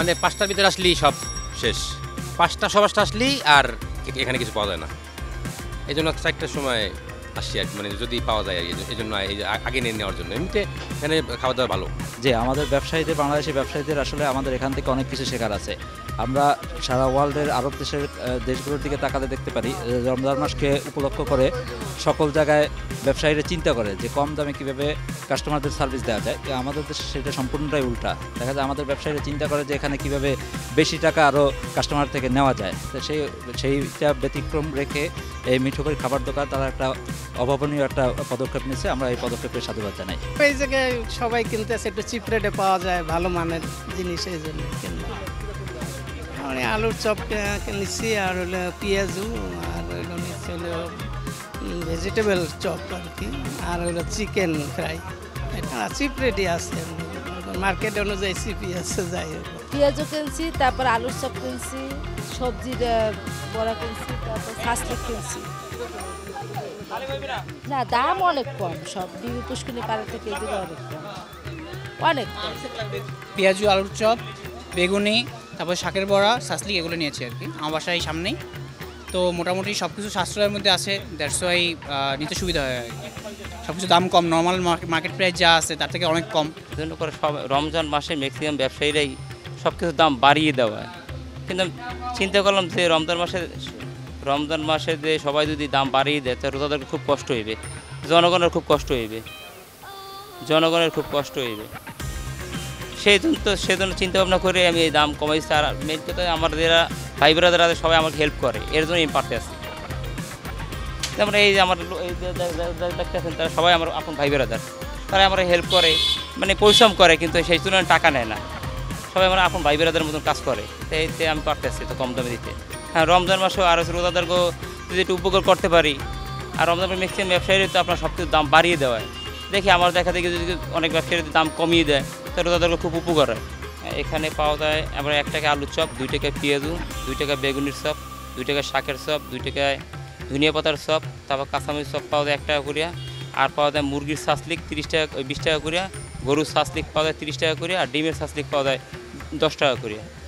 মানে 5টার ভিতরে আসলেই সব শেষ, 5টা সবাসটা আসলেই আর এখানে কিছু পাওয়া যায় না। এই জন্য 4টার সময় আসছি আর মানে যদি পাওয়া যায় এই জন্য আগে নিয়ে নেওয়ার জন্য। এমনিতে এখানে খাওয়া দাওয়া ভালো। যে আমাদের ব্যবসায়ীদের, বাংলাদেশি ব্যবসায়ীদের আসলে আমাদের এখান থেকে অনেক কিছু শেখার আছে। আমরা সারা ওয়ার্ল্ডের আরব দেশের দেশগুলোর দিকে তাকালে দেখতে পারি রমজান মাসকে উপলক্ষ করে সকল জায়গায় ব্যবসায়ীরা চিন্তা করে যে কম দামে কীভাবে কাস্টমারদের সার্ভিস দেওয়া যায়। আমাদের দেশে সেটা সম্পূর্ণটাই উল্টা। দেখা যায় আমাদের ব্যবসায়ীরা চিন্তা করে যে এখানে কীভাবে বেশি টাকা আরও কাস্টমার থেকে নেওয়া যায়। তো সেইটা ব্যতিক্রম রেখে এই মিঠুপুরি খাবার দোকান তারা একটা অভাবনীয় একটা পদক্ষেপ নিয়েছে। আমরা এই পদক্ষেপের সাধুবাদ জানাই। এই জায়গায় সবাই কিনতেছে, একটু চিপ রেটে পাওয়া যায়, ভালো মানের জিনিস, এই জন্য কিনতে। মানে আলুর চপ নিচ্ছি, আর হলো পেঁয়াজু, আর হলো নিচ্ছি হলো ভেজিটেবল চপ আর কি, আর হলো চিকেন ফ্রাই। এটা চিপ রেটে আছে, মার্কেট অনুযায়ী চিপি আছে। যাই হোক, পেঁয়াজও কিনছি, তারপর আলুর চপ কিনছি, সবজির বড়া কিনছি, তারপর ফাস্টফুড কিনছি। না, দাম অনেক কম, সব পুষ্কিনি পাড়া থেকে এদিকে অনেক কম, অনেক কম। পেঁয়াজু, আলুর চপ, বেগুনি, তারপর শাকের বড়া, সাসলিক এগুলো নিয়েছি আর কি। আমার বাসায় সামনেই তো মোটামুটি সব কিছু সাশ্রয়ের মধ্যে আছে, দ্যাটস ওয়াই নিতে সুবিধা হয় আর কি। সব কিছু দাম কম, নর্মাল মার্কেট প্রাইস যা আছে তার থেকে অনেক কম। জন্য করে সব রমজান মাসে ম্যাক্সিমাম ব্যবসায়ীরাই সব কিছুর দাম বাড়িয়ে দেওয়া। কিন্তু চিন্তা করলাম যে রমজান মাসে যে সবাই যদি দাম বাড়িয়ে দেয় তাহলে তাদের খুব কষ্ট হইবে, জনগণের খুব কষ্ট হইবে, সেজন্য চিন্তা ভাবনা করে আমি এই দাম কমাইছি। আর মেন কথা আমার যারা ভাই ব্রাদার আছে সবাই আমাকে হেল্প করে, এর জন্য আমি পারতে আসি। যেমন এই যে আমার দেখতেছেন তারা সবাই আমার আপন ভাই ব্রাদার, তারা আমার হেল্প করে, মানে পরিশ্রম করে, কিন্তু সেই তুলনায় টাকা নেয় না। সবাই আমার আপন ভাই ব্রাদারের মতন কাজ করে, তাই আমি পারতে আসছি তো কম দামে দিতে। হ্যাঁ, রমজান মাসেও আরও রোজাদারকেও যদি একটু উপকার করতে পারি। আর রমজান ম্যাক্সিমাম ব্যবসায়ীরা তো আপনার সব কিছু দাম বাড়িয়ে দেওয়ায় দেখি আমার দেখা দেখি যদি অনেক ব্যবসায়ীরা দাম কমিয়ে দেয় তাহলে রোজাদারকে খুব উপকার হয়। এখানে পাওয়া যায় আবার 1 টাকা আলুর চপ, 2 টাকায় পেঁয়াজু, 2 টাকা বেগুনির চপ, 2 টাকায় শাকের চপ, 2 টাকায় ধনিয়া পাতার চপ, তারপর কাঁচামরিচ চপ পাওয়া যায় 1 টাকা করিয়া। আর পাওয়া যায় মুরগির সাসলিক 30 টাকা 20 টাকা করিয়া, গরুর সাসলিক পাওয়া যায় 30 টাকা করিয়া, আর ডিমের সাসলিক পাওয়া যায় 10 টাকা করিয়া।